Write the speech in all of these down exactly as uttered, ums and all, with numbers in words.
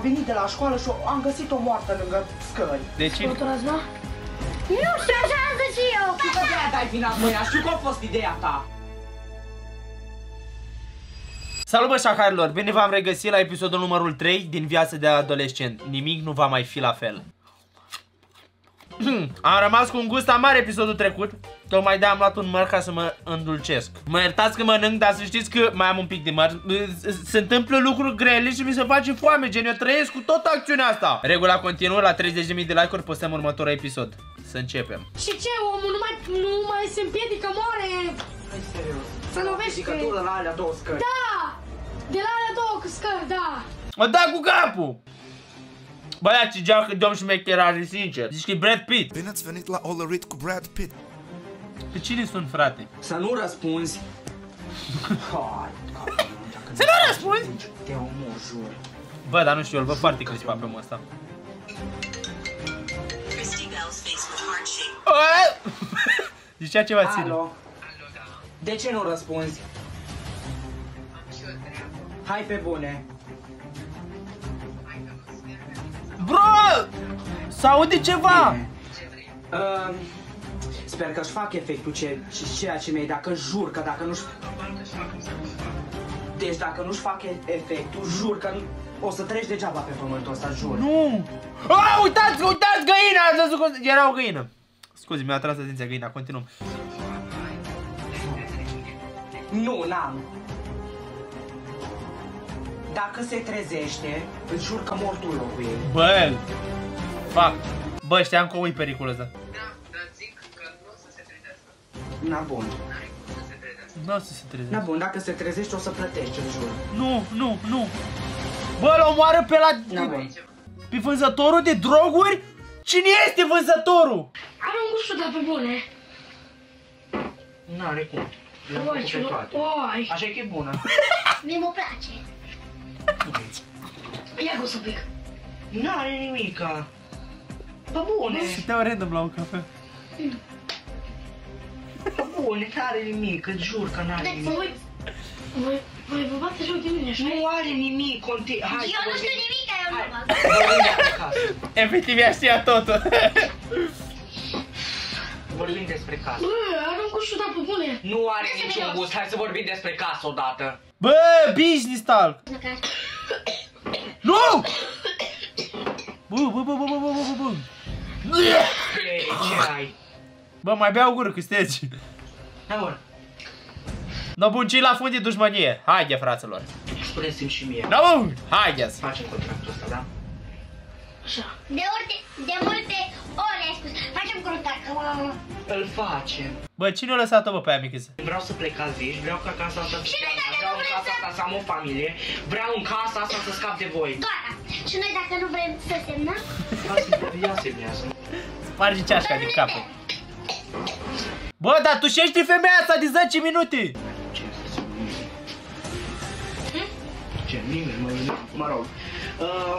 venit de la școală și am găsit-o moartă lângă scări. De ce? Nu știu, așa am zis și eu. Și că de-aia dai vina mâna, știu că a fost ideea ta. Salut bă șaharilor, bine v-am regăsit la episodul numărul trei din Viața de adolescent. Nimic nu va mai fi la fel. Am rămas cu un gust amar episodul trecut. Tocmai de-aia am luat un măr ca să mă îndulcesc. Mă iertați că mănânc, dar să știți că mai am un pic de măr. Se întâmplă lucruri grele și mi se face foame, gen eu trăiesc cu tot acțiunea asta. Regula continuă, la treizeci de mii de like-uri postăm următorul episod. Să începem. Și ce, omul nu mai, nu mai se împiedică, moare? Hai serios. Să lovește. Picătură la alea două scări. Da! De la alea două scări, da. Mă da cu capul! Băia, ce geacă de om șmecherare, sincer. Zici că e Brad Pitt. Bine ați venit la All Elite cu Brad Pitt. Pe cine sunt, frate? Să nu răspunzi. Să nu răspunzi? Te omor, jur. Bă, dar nu știu, îl văd foarte crispat pe omul ăsta. Zicea ceva ține. Alo? De ce nu răspunzi? Hai pe bune. Bro! S-aude ceva! Bine. Uh, sper că-și fac efectul ce, ceea ce mi-ai, dacă jur că dacă nu-și... Deci dacă nu-și fac efectul, jur că o să treci degeaba pe pământul ăsta, jur. Nu! A, uitați, uitați, găina! Ați văzut cum... Era o găină. Scuze, mi-a atras atenția găina, continuăm. Nu, n-am. Dacă se trezește, îți jur că mor tu locul ei. Bă! Fac! Bă, știam că o e pericolul ăsta. Da, dar zic că nu o să se trezească. Na bun. N-are cum să se trezească. Nu o să se Na trezească. bun, dacă se trezește o să plătești, îți jur. Nu, nu, nu. Bă, îl omoară pe la... Na bun. Pe vânzătorul de droguri? Cine este vânzătorul? Are un gustul, dar pe bune. N-are cum. Le-am Oi, făcut ce... pe toate. Oi. Așa că e bună. Mie mă place. Ia gust un pic. N-are nimica. Pe bune. Se dea random la o cafea. Pe bune, n-are nimic, îți jur că n-are nimic. Voi... Voi... Voi vă bate joc de mine, așa? Nu are nimic, conti... Hai, Eu nu știu nimic, eu nu văd. vorbim despre casă. Efectiv, ea știa totul. Vorbim despre casă. Bă, are un gust, dar pe bune. Nu are niciun gust, hai să vorbim despre casă odată. Bă, business talk. Nu! Bă, bă, bă, bă, bă, bă, bă, bă. Ei, ce ai? Bă, mai bea o gură că sunteți. Hai, bun. No, bun, ce la fund de dușmănie? Haide, fraților. Spuneți-mi și mie. No, bun, haideți. Facem contractul ăsta, da? Așa. De, ori, de multe ori ai spus, facem contact. Îl facem. Bă, cine a lăsat-o, bă, pe aia mică? Vreau să plecați de aici, vreau ca casa asta să Și noi dacă vreau nu în vrem casa să- asta să am o familie, vreau în casa asta să scap de voi. Gata. Și noi dacă nu vrem să semnăm, Ia semnează. Sparge ceașca din capul. Bă, dar tu și ești femeia asta de zece minute. Ce să semnăm? Ce, nimeni, mă, mă rog. Um,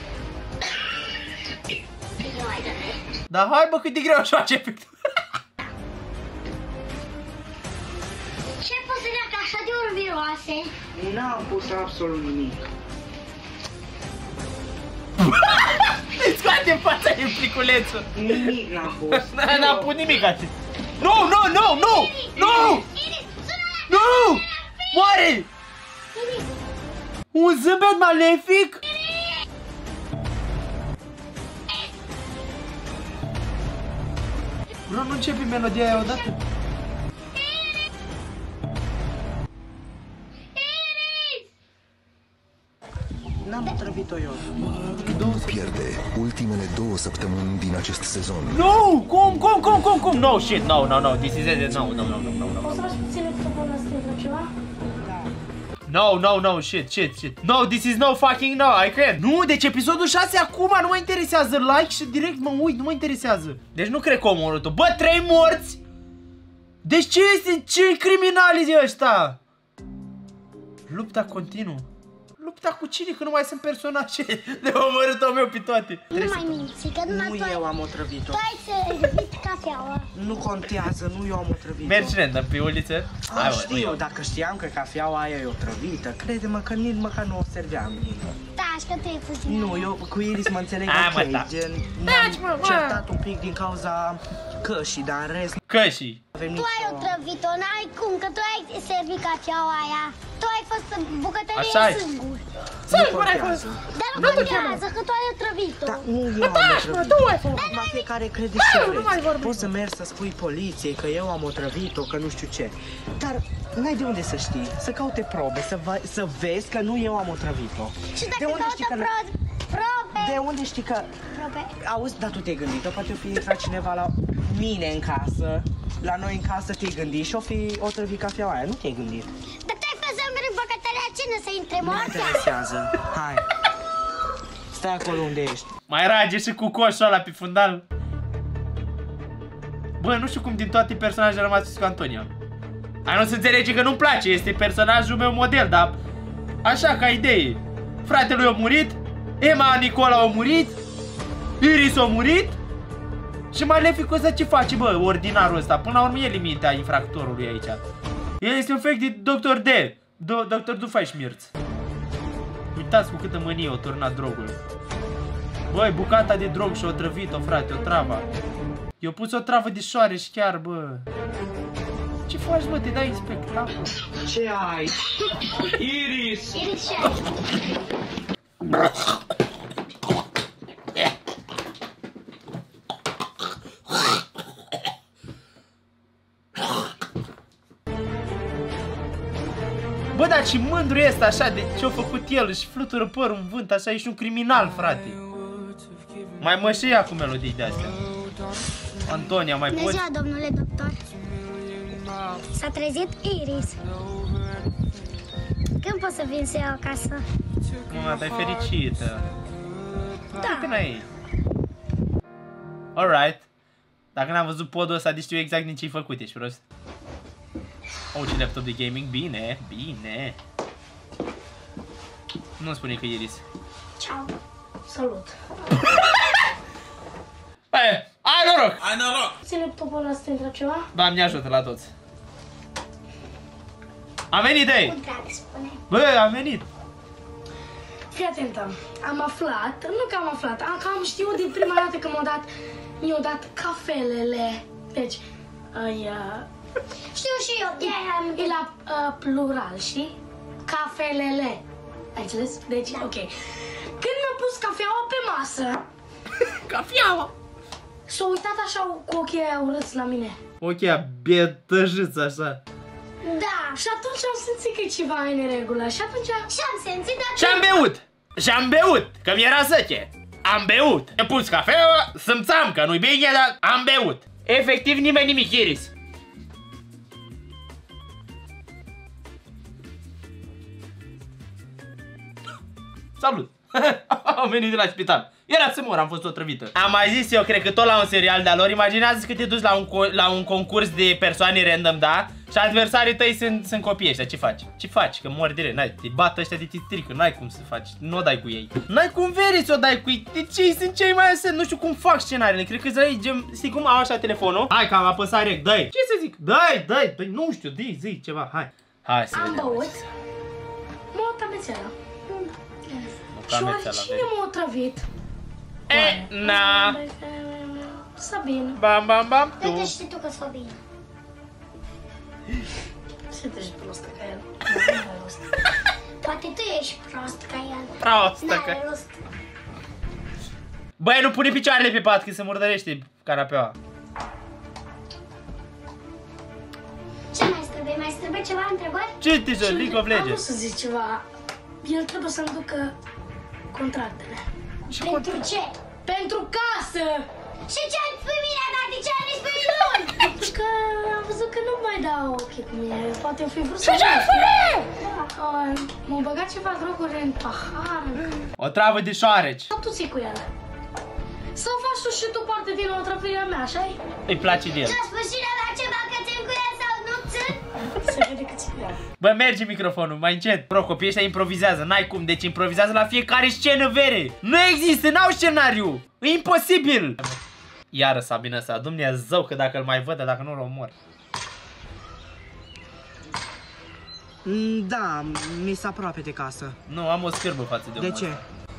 nu ai de vreme. Dar hai, bă, cât de greu așa efect. Ce poți să că așa de urbiroase? N-am pus absolut nimic. Îți scoate în fața din pliculețul. Nimic n-am pus. N-a pus nimic așa. Nu, nu, nu, nu, nu, nu, moare. Un zâmbet malefic? Bro, nu începe melodia aia odată? N-am otrăvit-o eu. Pierde ultimele două săptămâni din acest sezon. Nu! Cum, cum, cum, cum, cum? No, shit, no, no, no, this is it, no, no, no, no, no, no. O să faci puțin microfonul ăsta la ceva? No, no, no, shit, shit, shit. No, this is no fucking no, I can't. Nu, deci episodul șase acum nu mă interesează. Like și direct mă uit, nu mă interesează. Deci nu cred că omorul tu. Bă, trei morți? Deci ce este, ce criminali de ăștia? Lupta continuă. Lupta cu cine? Că nu mai sunt personaje. Le omorât-o meu pe toate. Nu mai minți, că numai Nu tu ai- eu am otrăvit-o. tu ai să ridici cafeaua. Nu contează, nu eu am otrăvit-o. Mergi random pe uliță. Hai, Ah, mă, știu, dacă știam că cafeaua aia e otrăvită, crede-mă că nici măcar nu o serveam. Da, lași, că tu e puțin. Nu, eu cu Iris mă înțeleg Hai, mă, ok, da. gen, Taci, mă, ne-am mă. certat un pic din cauza cășii, dar în rest Cășii. nu avem Tu ai nicio... otrăvit-o, n-ai cum, că tu ai servit cafeaua aia. Tu ai fost în bucătărie Așa-i. singur. Singur ai fost. Dar nu contează, că tu ai otrăvit-o. Dar nu eu am otrăvit. Tu ai fost. Acum fiecare crede ce nu mai vreți. vorbim. Poți să mergi să spui poliției că eu am otrăvit-o, că nu știu ce. Dar n-ai de unde să știi, să caute probe, să, vă, să vezi că nu eu am otrăvit-o. Și De dacă unde știi caută că... pro- probe, De unde știi că... probe. Auzi, dar tu te-ai gândit, poate o fi intrat cineva la mine în casă, la noi în casă te-ai gândit și o fi otrăvit cafeaua aia, nu te-ai gândit. Dar tu ai fost să mergi în bucătăria cină să intre Nu moartea. interesează, hai. Stai acolo unde ești. Mai rage și cu coșul ăla pe fundal. Bă, nu știu cum din toate personajele am rămas cu Antonia. Ai nu se înțelege că nu-mi place, este personajul meu model, dar așa ca idee. Fratele a murit, Emma Nicola a murit, Iris a murit și Maleficul ăsta ce face, bă, ordinarul ăsta? Până la urmă el limita infractorului aici. El este un fel de doctor D, doctor Doofenshmirtz. Uitați cu câtă mânie o turnat drogul. Băi, bucata de drog și-o trăvit-o, frate, o travă. Eu pus o travă de șoare și chiar, bă. Ce faci, bă? Te dai în spectacol. Ce ai? Iris și ai. Bă, dar ce mândru este așa de ce-a făcut el, își flutură părul în vânt, așa, ești un criminal, frate. Mai mă și ia cu melodii de-astea. Antonia, mai Bună poți? ziua, domnule doctor. S-a trezit Iris. Când pot să vin să iau acasă? Mă, dar e fericită. Da. Până ei. Alright. Dacă n-am văzut podul ăsta, de știu exact din ce-i făcut, ești prost. Oh, ce laptop de gaming, bine, bine. Nu spune că Iris. Ciao. Salut. Hai, ai noroc! Ai noroc! Ți laptopul ăla să te intră ceva? Doamne ajută la toți. Am venit, ei! Cu drag, spune. Bă, am venit! Fii atentă. Am aflat, nu că am aflat, am, că am știut din prima dată că m-au dat, mi-au dat cafelele. Deci, aia... Știu și eu, de-aia am... E la uh, plural, știi? Cafelele. Ai înțeles? Deci, ok. Când mi-am pus cafeaua pe masă, Cafeaua! s-a uitat așa cu ochii aia urâți la mine. Ok, bietăjiță așa. Da. Și atunci am simțit că e ceva în neregulă. Și atunci... Și am simțit dacă... Și-am beut! Și-am beut! Că mi-era săche! Am beut! Am pus cafeaua, simțam că nu-i bine, dar am beut! Efectiv nimeni nimic, Iris! Salut! Am venit de la spital. Era să mor, am fost otrăvită. Am mai zis eu, cred că tot la un serial de-a lor. Imaginează că te duci la un, la un concurs de persoane random, da? Și adversarii tăi sunt, sunt copii ăștia, ce faci? Ce faci? Că mori direct, n-ai, te bat ăștia de te strică, n-ai cum să faci, nu o dai cu ei. N-ai cum veri să o dai cu ei, de ce ei sunt cei mai asemenea, nu știu cum fac scenariile, cred că îți gem, știi cum au așa telefonul? Hai că am apăsat rec, dai. Ce să zic? Dai, dai, dai, nu știu, zi, zi ceva, hai. Hai să Am vedem. băut. M-a otrăvit. Și Cam oare ăsta la cine veri. m-a otrăvit? E, na. Sabin. Bam, bam, bam, Dă-te tu. știi tu că s-o bine. Ce te-și prostă ca el? N-are rost. Poate tu ești prost ca el. Prostă că. N-are rost. Băi, nu pune picioarele pe pat, că se murdărește canapeaua. Ce mai trebuie? Mai trebuie ceva întrebări? Ce te joci? League of Am vrut Legends. să zic ceva. El trebuie să-mi ducă contractele. Și Pentru ce? Pentru casă! Și ce îmi spui mine, dar de ce nu îmi spui lui? Pentru că am văzut că nu mai dau ok cu mine. Poate o fi vrut să... Ce ce M-au băgat ceva droguri în pahar. O travă de șoareci. Sau tu ții cu ele. Să faci tu și tu parte din otrăvirea mea, așa-i? Îi place de el. Ți-a spus cineva ceva că țin cu el sau nu țin? Se vede că ții cu ea. Bă, merge microfonul, mai încet. Bro, copiii ăștia improvizează, n-ai cum, deci improvizează la fiecare scenă, vere. Nu există, n-au scenariu. E imposibil. Iară Sabina ăsta, Dumnezeu că dacă îl mai văd, dacă nu-l omor. Da, mi-s aproape de casă. Nu, am o scârbă față de De omul ce? ăsta.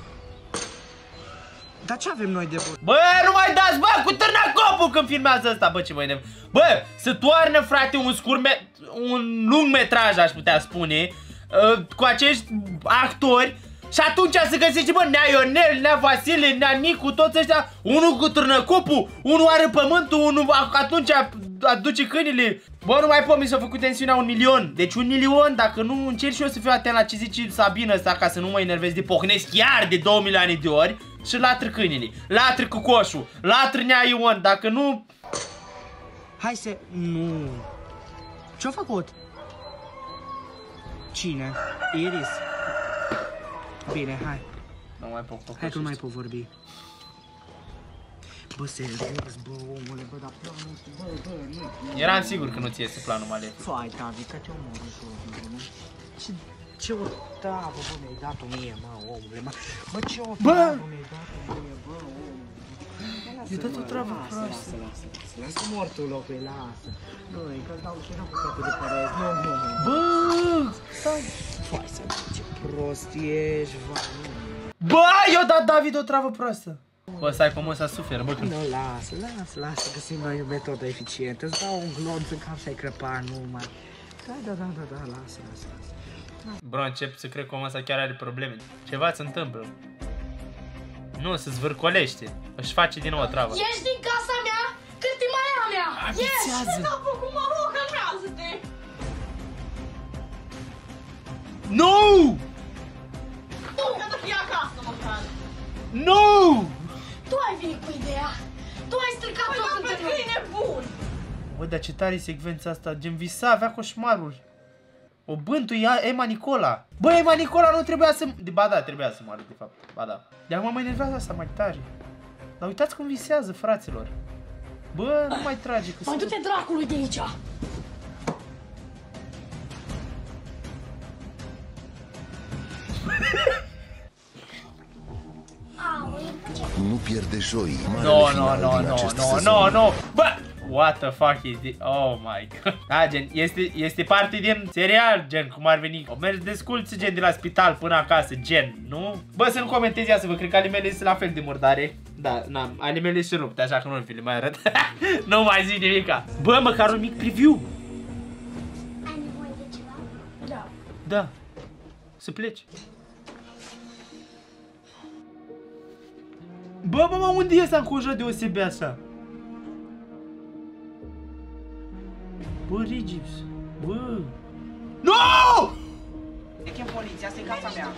Dar ce avem noi de vorbit? Bă, nu mai dați, bă, cu târnacopul când filmează ăsta, bă, ce mai nev... Bă, să toarnă, frate, un scurme... un lung metraj, aș putea spune, uh, cu acești actori. Și atunci să găsești, bă, Nea Ionel, Nea Vasile, Nea Nicu, toți ăștia. Unul cu târnăcopul, unul are pământul, unul atunci aduce câinile. Bă, nu mai pot, mi s-a făcut tensiunea un milion. Deci un milion, dacă nu încerc și eu să fiu atent la ce zice Sabina ăsta, ca să nu mă enervez de pocnesc chiar de două milioane de ori. Și latră câinile, latră cu coșul, latră Nea Ion, dacă nu... Hai să... Nu... Ce-a făcut? Cine? Iris. Bine, hai. Nu mai pot, Hai că nu mai pot vorbi. Bă, serios, bă, omule, bă, dar planul ăsta, bă, bă, nu... Eram sigur că nu-ți iese planul Malef. Fai, Tavi, că te omoră și omule, Ce... Ce o tavă, bă, mi-ai dat-o mie, mă, omule, mă. Bă, ce o tavă mi-ai dat-o mie, bă, omule. I-a dat o travă proastă. Lasă, lasă, lasă, lasă mortul locului, lasă. Nu-i, că-l dau și n-am făcut de părez, nu, nu, nu. Bă! Fai să ce prost ești, vai, nu. Bă, i-a dat David o travă proastă. Bă, stai pe mă să suferă, bă, când... Nu, lasă, lasă, lasă, găsim noi o metodă eficientă. Îți dau un glonț în cap și ai crăpa numai. Da, da, da, da, da, lasă, lasă, lasă. Bro, încep să cred că omul ăsta chiar are probleme. Ceva se întâmplă. Nu, se zvârcolește. Își face din nou o travă. Ieși din casa mea, cârtimaia mea! Abițează! Ieși! Cum mă rog, calmează-te! Nu! Tu, că te fii acasă, măcar! Nu! Tu ai venit cu ideea! Tu ai stricat tot între noi! Păi, nebun! Bă, dar ce tare e secvența asta, gen visa, avea coșmaruri. O bântuie Ema Nicola. Bă, Ema Nicola nu trebuia să... Ba da, trebuia să moară, de fapt. Ba da. De acum mă enervează asta mai tare. Dar uitați cum visează, fraților. Bă, nu mai trage că... Mai du-te dracului de aici! Nu pierde joi. No, no, no, no, no, no, no. Bă! What the fuck is this? Oh my god. Da, gen, este, este parte din serial, gen, cum ar veni. O mers desculți, gen, de la spital până acasă, gen, nu? Bă, să nu comentezi ia să vă, cred că animele sunt la fel de murdare. Da, na, animele sunt rupte, așa că nu vi le mai arăt. Nu mai zic nimica. Bă, măcar un mic preview. Ai nevoie de ceva? Da. Da. Să pleci. Bă, mama, unde e ăsta încojat deosebit așa? Bă, Regis. Bă. No! E chem poliția, asta e casa mea.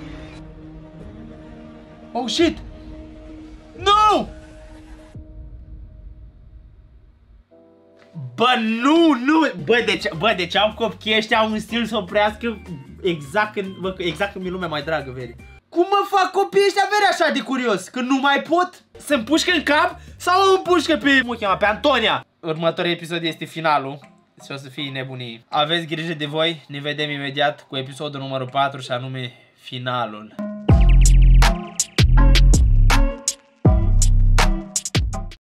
Oh, shit! No! Bă, nu, nu! Bă, deci, bă, deci au copiii ăștia au un stil să oprească exact când, bă, exact când mi-e lumea mai dragă, veri. Cum mă fac copiii ăștia, veri, așa de curios? Că nu mai pot să-mi pușcă în cap sau îmi pușcă pe, cum o chema, pe Antonia? Următorul episod este finalul. Și o să fie nebunii. Aveți grijă de voi, ne vedem imediat cu episodul numărul patru și anume finalul.